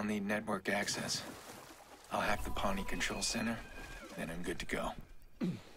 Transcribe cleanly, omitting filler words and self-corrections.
I'll need network access. I'll hack the Pawnee Control Center, then I'm good to go.